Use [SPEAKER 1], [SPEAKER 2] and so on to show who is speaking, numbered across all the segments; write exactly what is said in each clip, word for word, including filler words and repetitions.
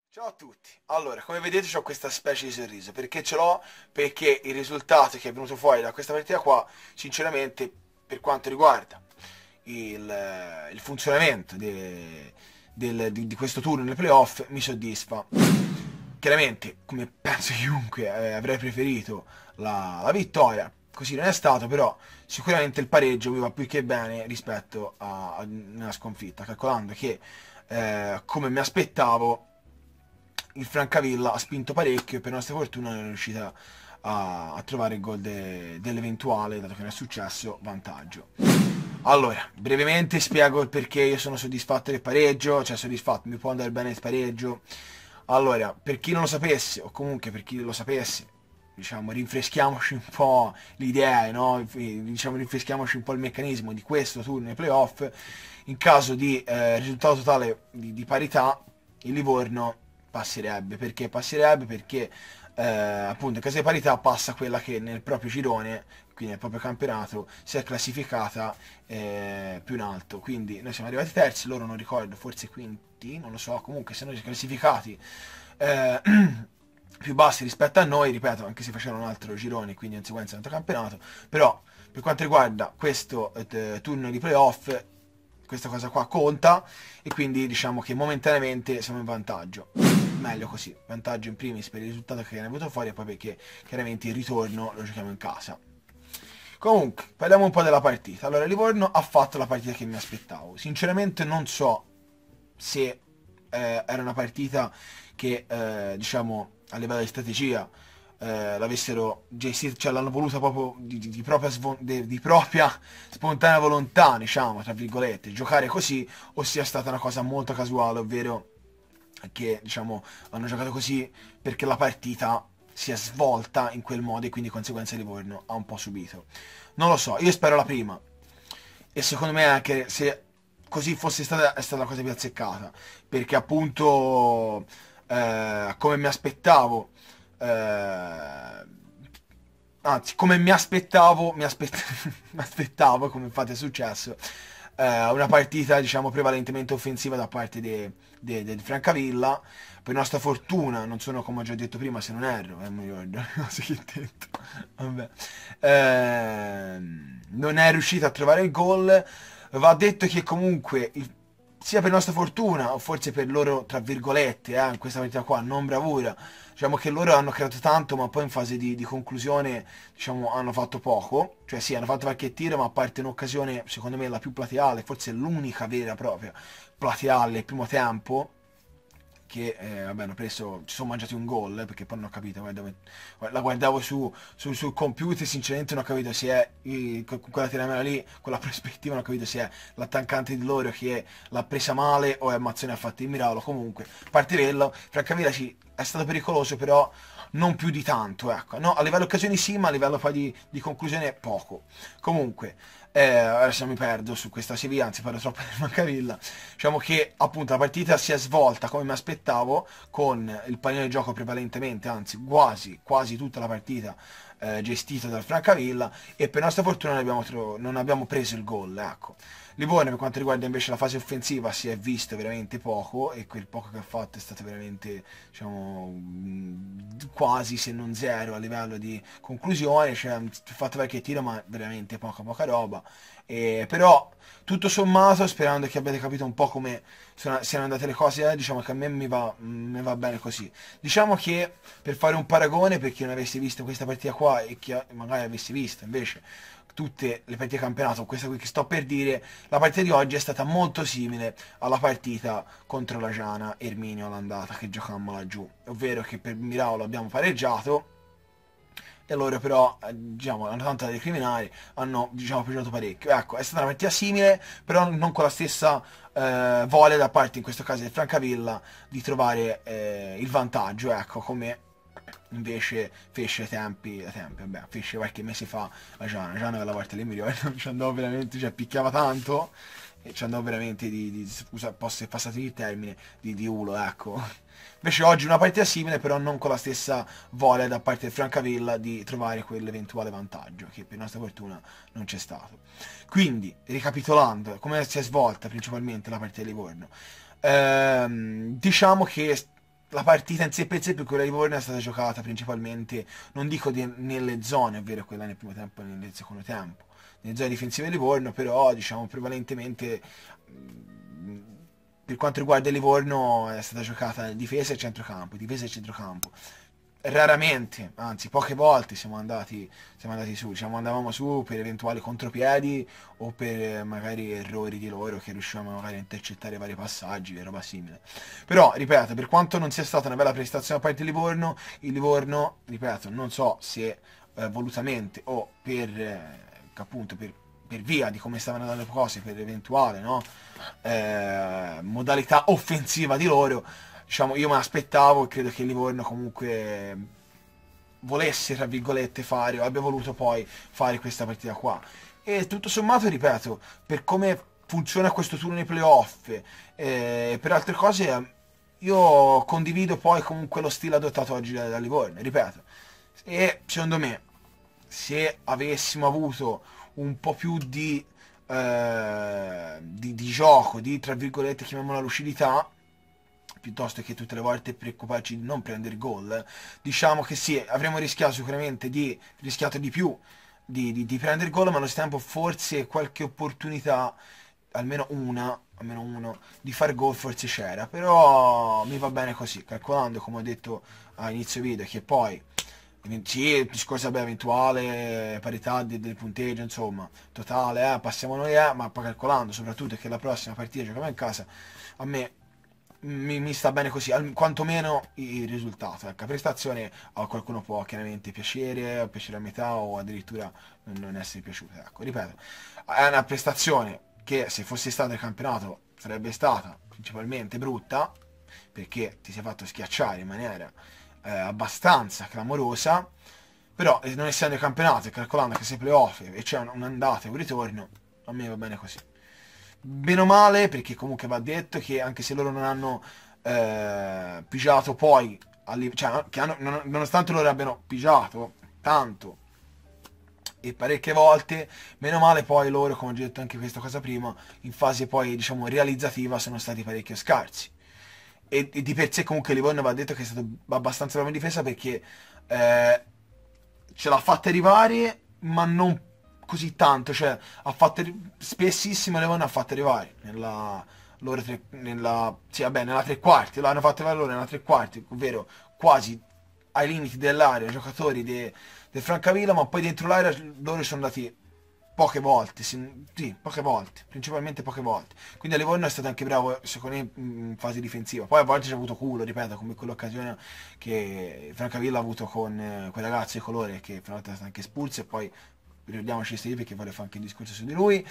[SPEAKER 1] Ciao a tutti. Allora, come vedete ho questa specie di sorriso. Perché ce l'ho? Perché il risultato che è venuto fuori da questa partita qua, sinceramente, per quanto riguarda il, eh, il funzionamento de- del- di, di questo turno nei playoff, mi soddisfa. Chiaramente, come penso chiunque, eh, avrei preferito la, la vittoria. Così non è stato, però sicuramente il pareggio mi va più che bene rispetto a, a una sconfitta, calcolando che, eh, come mi aspettavo, il Francavilla ha spinto parecchio e per nostra fortuna non è riuscita a, a trovare il gol de- dell'eventuale, dato che non è successo, vantaggio. Allora, brevemente spiego il perché io sono soddisfatto del pareggio, cioè soddisfatto, mi può andare bene il pareggio. Allora, per chi non lo sapesse, o comunque per chi lo sapesse, diciamo, rinfreschiamoci un po' le idee, no? Diciamo, rinfreschiamoci un po' il meccanismo di questo turno nei playoff. In caso di eh, risultato totale di, di parità, il Livorno passerebbe. Perché passerebbe? Perché eh, appunto in caso di parità passa quella che nel proprio girone, quindi nel proprio campionato, si è classificata eh, più in alto. Quindi noi siamo arrivati terzi, loro non ricordo, forse quinti, non lo so, comunque se noi siamo classificati eh, più bassi rispetto a noi, ripeto, anche se facevano un altro girone, quindi in conseguenza un altro campionato, però per quanto riguarda questo eh, turno di playoff, questa cosa qua conta e quindi diciamo che momentaneamente siamo in vantaggio. Meglio così, vantaggio in primis per il risultato che ne è venuto fuori e poi perché chiaramente il ritorno lo giochiamo in casa. Comunque, parliamo un po' della partita. Allora, Livorno ha fatto la partita che mi aspettavo. Sinceramente non so se eh, era una partita che, eh, diciamo, a livello di strategia eh, l'avessero gestita, cioè l'hanno voluta proprio di, di- di propria, svon- di- di propria spontanea volontà, diciamo, tra virgolette, giocare così, o sia stata una cosa molto casuale, ovvero che, diciamo, hanno giocato così perché la partita si è svolta in quel modo e quindi di conseguenza Livorno ha un po' subito. Non lo so, io spero la prima. E secondo me anche se così fosse stata, è stata la cosa più azzeccata. Perché appunto, eh, come mi aspettavo, eh, anzi, come mi aspettavo, mi, aspett- mi aspettavo, come infatti è successo, eh, una partita, diciamo, prevalentemente offensiva da parte de- de- del Francavilla. Per nostra fortuna, non sono, come ho già detto prima, se non erro, eh, non mi ricordo le cose che ho detto. Vabbè. Ehm, non è riuscito a trovare il gol. Va detto che comunque, il- sia per nostra fortuna, o forse per loro, tra virgolette, eh, in questa partita qua, non bravura, diciamo che loro hanno creato tanto, ma poi in fase di, di conclusione, diciamo, hanno fatto poco. Cioè sì, hanno fatto qualche tiro, ma a parte un'occasione, secondo me, la più plateale, forse l'unica vera e propria plateale, il primo tempo, che eh, vabbè, hanno preso, ci sono mangiati un gol, eh, perché poi non ho capito, guarda, la guardavo su, su- sul computer, sinceramente non ho capito se è eh, con quella telecamera lì, con la prospettiva, non ho capito se è l'attaccante di loro che l'ha presa male o è Mazzoni ha fatto il miracolo. Comunque, a parte quello, Francavilla ci è stato pericoloso, però non più di tanto, ecco. No, a livello occasioni sì, ma a livello poi di, di conclusione poco. Comunque, eh, adesso mi perdo su questa Sevilla, anzi parlo troppo del Mancavilla. Diciamo che appunto la partita si è svolta come mi aspettavo, con il pallino di gioco prevalentemente, anzi quasi, quasi tutta la partita eh, gestita dal Francavilla, e per nostra fortuna non abbiamo, tro- non abbiamo preso il gol, ecco. Livorno per quanto riguarda invece la fase offensiva si è visto veramente poco, e quel poco che ha fatto è stato veramente, diciamo, mh, quasi se non zero a livello di conclusione. Cioè, ha fatto qualche tiro ma veramente poca poca roba. E, però tutto sommato, sperando che abbiate capito un po' come sono- siano andate le cose, eh, diciamo che a me mi va, mi va bene così. Diciamo che, per fare un paragone, per chi non avesse visto questa partita qua e chi magari avesse visto invece tutte le partite di campionato, questa qui che sto per dire, la partita di oggi è stata molto simile alla partita contro la Giana Erminio all'andata che giocammo laggiù, ovvero che per miracolo abbiamo pareggiato e loro però, eh, diciamo, hanno tanto da recriminare, hanno, diciamo, peggiораto parecchio. Ecco, è stata una partita simile, però non con la stessa eh, voglia da parte, in questo caso del Francavilla, di trovare eh, il vantaggio, ecco, come invece fece ai tempi, ai tempi, vabbè, fece qualche mese fa la Giana. Giana quella volta lì mi ricordo, ci andò veramente, cioè picchiava tanto, e ci andò veramente di, di scusa, posso passare il termine, di, di ulo, ecco. Invece oggi una partita simile, però non con la stessa voglia da parte del Francavilla di trovare quell'eventuale vantaggio, che per nostra fortuna non c'è stato. Quindi, ricapitolando, come si è svolta principalmente la partita di Livorno? Ehm, diciamo che la partita in sé per sé, per quella di Livorno, è stata giocata principalmente, non dico di- nelle zone, ovvero quella nel primo tempo e nel secondo tempo, nelle zone difensive di Livorno, però diciamo prevalentemente mh, per quanto riguarda il Livorno è stata giocata in difesa e centrocampo, difesa e centrocampo. Raramente, anzi poche volte siamo andati, siamo andati su, diciamo andavamo su per eventuali contropiedi o per eh, magari errori di loro che riuscivamo magari a intercettare vari passaggi e roba simile. Però, ripeto, per quanto non sia stata una bella prestazione da parte di Livorno, il Livorno, ripeto, non so se eh, volutamente o per, eh, appunto, per, per via di come stavano andando le cose, per eventuale no, eh, modalità offensiva di loro, diciamo, io me l'aspettavo e credo che il Livorno comunque volesse, tra virgolette, fare o abbia voluto poi fare questa partita qua. E tutto sommato, ripeto, per come funziona questo turno nei playoff e eh, per altre cose, io condivido poi comunque lo stile adottato oggi da, da Livorno, ripeto. E secondo me, se avessimo avuto un po' più di, eh, di, di gioco, di, tra virgolette, chiamiamola lucidità, piuttosto che tutte le volte preoccuparci di non prendere gol, diciamo che sì, avremmo rischiato sicuramente di, rischiato di più di, di, di prendere gol, ma allo stesso tempo forse qualche opportunità, almeno una, almeno uno, di fare gol forse c'era, però mi va bene così, calcolando, come ho detto a inizio video, che poi sì, il discorso vabbè, eventuale parità de- del punteggio, insomma, totale, eh, passiamo noi, eh, ma poi calcolando soprattutto che la prossima partita giochiamo in casa, a me mi, mi sta bene così, al- quantomeno il risultato. Ecco, la prestazione a qualcuno può chiaramente piacere, piacere a metà o addirittura non, non essere piaciuta. Ecco, ripeto, è una prestazione che se fosse stato il campionato sarebbe stata principalmente brutta, perché ti sei fatto schiacciare in maniera eh, abbastanza clamorosa, però eh, non essendo il campionato e calcolando che sei playoff e c'è un, un andata e un ritorno, a me va bene così. Bene o male, perché comunque va detto che anche se loro non hanno eh, pigiato poi, alli- cioè, che hanno- non- nonostante loro abbiano pigiato tanto e parecchie volte, meno male poi loro, come ho già detto anche questa cosa prima, in fase poi diciamo realizzativa sono stati parecchio scarsi. E, e di per sé comunque Livorno va detto che è stato abbastanza bravo in difesa perché eh, ce l'ha fatta arrivare, ma non così tanto, cioè ha fatto arri- spessissimo Leone ha fatto arrivare nella loro tre, nella sì vabbè nella tre quarti, l'hanno fatto arrivare loro nella tre quarti, ovvero quasi ai limiti dell'area, giocatori de- del Francavilla, ma poi dentro l'area loro sono andati poche volte, sì, sì, poche volte, principalmente poche volte. Quindi a Livorno è stato anche bravo, secondo me, in fase difensiva. Poi a volte ci ha avuto culo, ripeto, come quell'occasione che Francavilla ha avuto con eh, quel ragazzo di colore che fra l'altro è stato anche espulso e poi ricordiamoci questi perché voglio fare anche un discorso su di lui.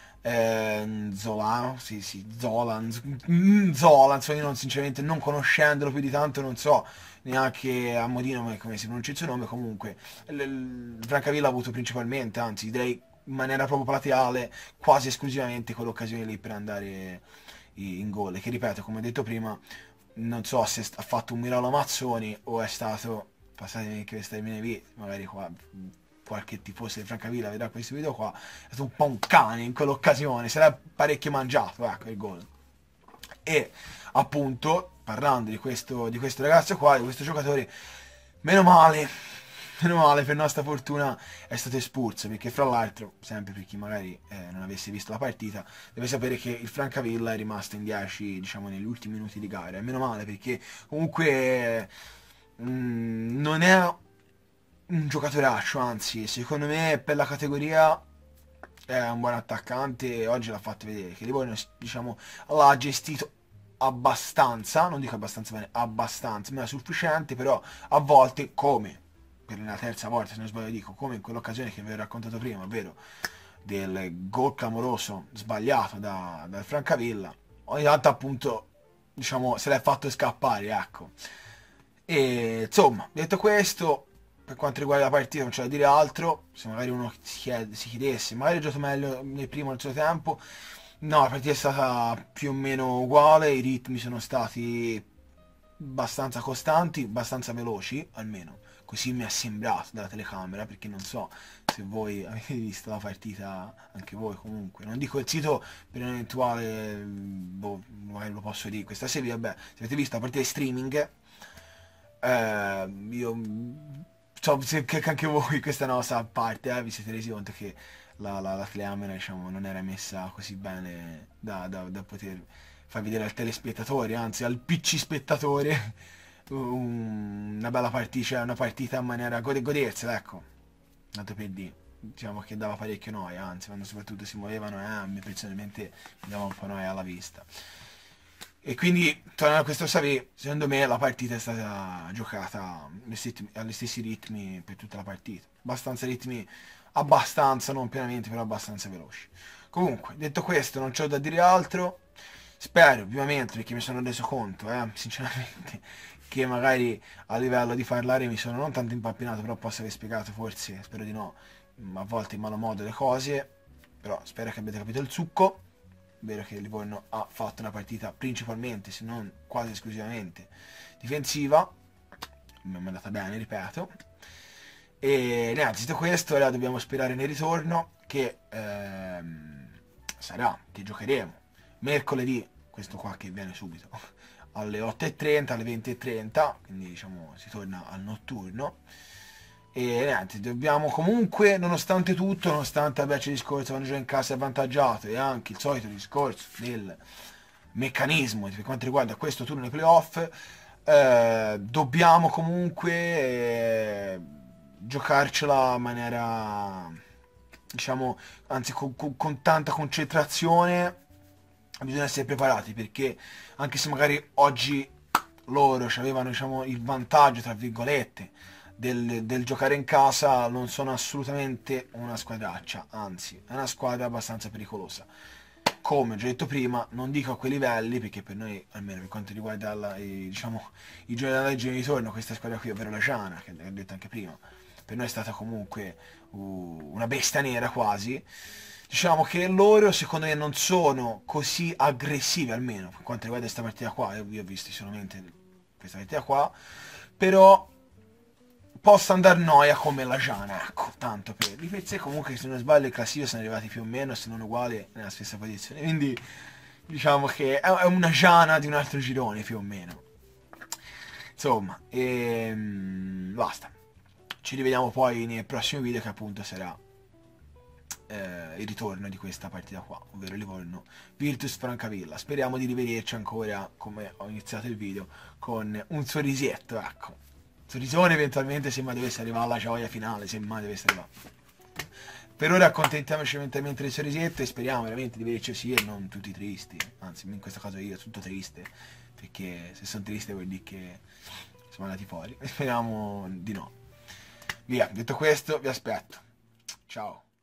[SPEAKER 1] Eh, Zola, sì, sì, Zolan, mm, Zolan, insomma, io non, sinceramente non conoscendolo più di tanto non so neanche a modino come come si pronuncia il suo nome, comunque l- l- Francavilla ha avuto principalmente, anzi direi in maniera proprio plateale, quasi esclusivamente quell'occasione lì per andare in gol, che ripeto, come ho detto prima, non so se ha fatto un miracolo Mazzoni o è stato, passatemi che questa termine lì, magari qua qualche tifoso di Francavilla vedrà questo video qua, è stato un po' un cane in quell'occasione, se l'ha parecchio mangiato, ecco il gol. E appunto, parlando di questo, di questo ragazzo qua, di questo giocatore, meno male, meno male per nostra fortuna è stato espulso, perché fra l'altro, sempre per chi magari eh, non avesse visto la partita, deve sapere che il Francavilla è rimasto in dieci, diciamo, negli ultimi minuti di gara. E meno male perché comunque mm, non è un giocatoraccio, anzi, secondo me per la categoria è un buon attaccante e oggi l'ha fatto vedere che Livorno, diciamo, l'ha gestito abbastanza, non dico abbastanza bene, abbastanza, ma è sufficiente, però a volte, come per la terza volta, se non sbaglio dico, come in quell'occasione che vi ho raccontato prima, ovvero del gol clamoroso sbagliato da, dal Francavilla, ogni tanto appunto, diciamo, se l'è fatto scappare, ecco. E insomma, detto questo, per quanto riguarda la partita non c'è da dire altro, se magari uno si, chiede, si chiedesse, magari ha giocato meglio nel primo o nel secondo tempo, no, la partita è stata più o meno uguale, i ritmi sono stati abbastanza costanti, abbastanza veloci, almeno così mi è sembrato dalla telecamera, perché non so se voi avete visto la partita, anche voi comunque, non dico il sito per un eventuale, boh, magari lo posso dire questa sera, vabbè, se avete visto la partita di streaming, eh, io so se, che anche voi questa nostra parte eh, vi siete resi conto che la, la, la telecamera diciamo non era messa così bene da, da, da poter far vedere al telespettatore, anzi al P C spettatore un- una bella partita, cioè una partita in maniera gode, godersela, ecco, tanto per dire. Diciamo che dava parecchio noia, anzi quando soprattutto si muovevano, eh, a me personalmente mi dava un po' noia alla vista. E quindi, tornando a questo Xavi, secondo me la partita è stata giocata agli stessi agli stessi ritmi per tutta la partita. Abbastanza ritmi, abbastanza, non pienamente, però abbastanza veloci. Comunque, detto questo, non c'ho da dire altro. Spero, vivamente, perché mi sono reso conto, eh, sinceramente, che magari a livello di parlare mi sono non tanto impappinato, però posso aver spiegato, forse, spero di no, a volte in malo modo le cose. Però spero che abbiate capito il succo. Vero che il Livorno ha fatto una partita principalmente, se non quasi esclusivamente, difensiva. Mi è andata bene, ripeto. E niente, detto questo, ora dobbiamo sperare nel ritorno, che ehm, sarà, che giocheremo mercoledì, questo qua che viene subito, alle otto e trenta, alle venti e trenta, quindi diciamo si torna al notturno. E niente, dobbiamo comunque, nonostante tutto, nonostante vabbè, c'è il discorso quando gioca in casa è avvantaggiato e anche il solito discorso del meccanismo per quanto riguarda questo turno nei playoff, eh, dobbiamo comunque eh, giocarcela in maniera, diciamo, anzi con, con- con tanta concentrazione. Bisogna essere preparati perché anche se magari oggi loro avevano diciamo, il vantaggio, tra virgolette, del, del giocare in casa, non sono assolutamente una squadraccia, anzi è una squadra abbastanza pericolosa. Come ho già detto prima, non dico a quei livelli, perché per noi, almeno per quanto riguarda la, i, diciamo, i giorni della legge di ritorno, questa squadra qui, ovvero la Ciana, che ho detto anche prima, per noi è stata comunque uh, una bestia nera quasi. Diciamo che loro secondo me non sono così aggressivi, almeno per quanto riguarda questa partita qua. Io, io ho visto solamente questa partita qua, però possa andare noia come la Giana, ecco, tanto per di per sé comunque se non sbaglio i classifici sono arrivati più o meno, se non uguali, nella stessa posizione, quindi diciamo che è è una Giana di un altro girone più o meno. Insomma, ehm, basta. Ci rivediamo poi nel prossimo video che appunto sarà eh, il ritorno di questa partita qua, ovvero Livorno Virtus Francavilla. Speriamo di rivederci ancora, come ho iniziato il video, con un sorrisetto, ecco. Sorrisone eventualmente se mai dovesse arrivare alla gioia finale, se mai dovesse arrivare. Per ora accontentiamoci mentalmente del sorrisetto e speriamo veramente di vederci così e non tutti tristi. Anzi, in questo caso io sono tutto triste, perché se sono triste vuol dire che siamo andati fuori. Speriamo di no. Via, detto questo, vi aspetto. Ciao.